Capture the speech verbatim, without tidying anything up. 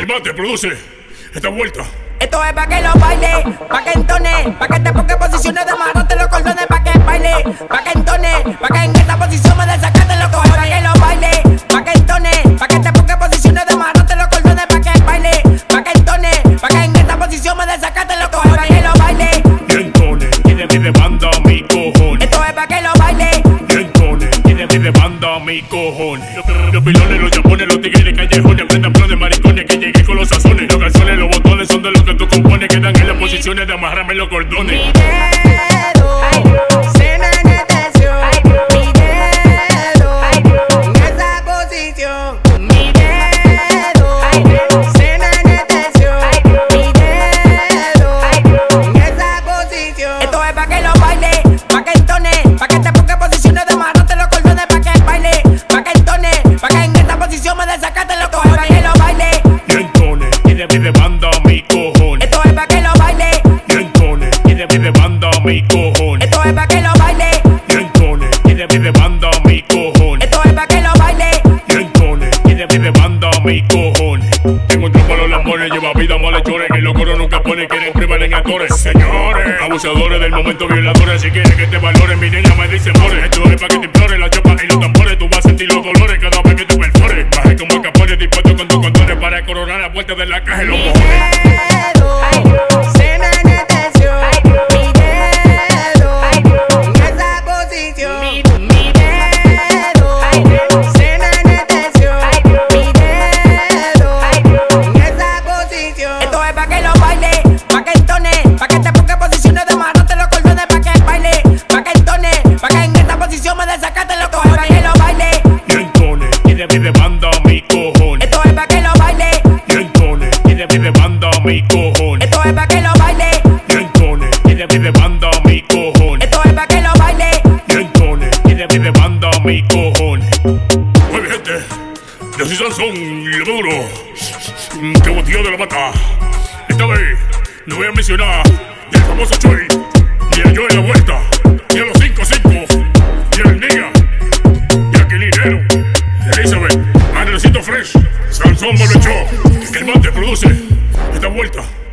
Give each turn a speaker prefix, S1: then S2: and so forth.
S1: el mate produce esta vuelta.
S2: Esto es pa' que lo baile, pa' que entone, pa' que te ponga posiciones de amarrarte los cordones, pa' que baile, pa' que entone, pa' que en esta posición me desacate los cojones, pa' que lo baile, pa' que entone, pa' que te ponga posiciones de amarrarte los cordones, pa' que baile, pa' que entone, pa' que en esta posición me desacate los cojones, pa' que lo baile.
S1: Y entone, y de mi banda mi cojones.
S2: Esto es pa' que lo baile.
S1: Y entone, y de mi banda mi cojones. Los, los pilones, los chapones, los tigres callejones, aprendan pro de maricones que llegué con los sazones. Los calzones, los botones son de los que tú compones, quedan en las posiciones de amarrarme los cordones.
S2: Mi dedo se me anestesió, mi dedo en esa posición, mi dedo se me anestesió, mi dedo en esa posición. Esto es pa' que lo baile, pa' que entone, pa' que te ponga posiciones de amarrarte los cordones, pa' que baile, pa' que entone, pa' que en esta posición me desacate los cojones, pa' que lo baile.
S1: Y entone, y de mi banda mi cojones.
S2: Esto es pa' que lo baile.
S1: Y entone, y de mi banda mi cojones.
S2: Esto es pa' que lo baile.
S1: Y entone, y de mi banda mi cojones.
S2: Esto es pa' que lo baile.
S1: Y entone, y de mi banda mi cojones. Tengo un tropo a los lambones, lleva vida malhechores, que los coros nunca ponen, quieren privar en actores. Señores, abusadores del momento, violadores, si quieren que te valoren, mi niña me dice more. Esto es pa' que te implore la chopa y los tambores, tú vas a sentir los dolores cada vez que te perfores. Bajé como capones, dispuesto con tus condones para coronar la puerta de la caja y los
S2: Mi
S1: mojones.
S2: dedo se me anestesió, mi dedo en esa posición, mi, mi dedo se me anestesió, mi dedo en esa posición. Esto es pa' que lo baile, pa' que entone, pa' que te ponga posiciones de amarrarte los cordones, pa' que baile, pa' que entone, pa' que en esta posición me desacate los cojones, pa' que lo baile.
S1: Y entone, y de mi banda mi cojones.
S2: Esto es pa' que lo baile.
S1: Y entone, y de mi banda mi cojones.
S2: Esto es pa' que lo baile.
S1: Y entone, y de mi banda mi cojones.
S2: Esto es pa' que lo baile.
S1: Y entone, y de mi banda mi cojones. Muy bien, gente, yo soy Sansón, lo duro, que botillo de la mata. Esta vez no voy a mencionar ni el famoso Choi, ni el Joe en la vuelta, ni a los cinco cinco, ni el Niga, ni a Quilinero, Elizabeth, Andresito Fresh, Sansón Molechó, que el mate produce esta vuelta.